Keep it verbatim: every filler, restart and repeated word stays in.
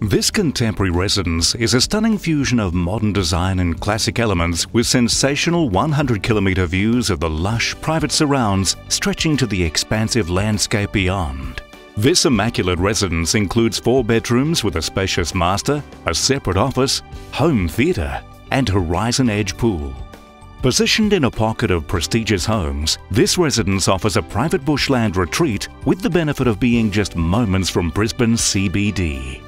This contemporary residence is a stunning fusion of modern design and classic elements with sensational one hundred kilometre views of the lush private surrounds stretching to the expansive landscape beyond. This immaculate residence includes four bedrooms with a spacious master, a separate office, home theatre and horizon edge pool. Positioned in a pocket of prestigious homes, this residence offers a private bushland retreat with the benefit of being just moments from Brisbane's C B D.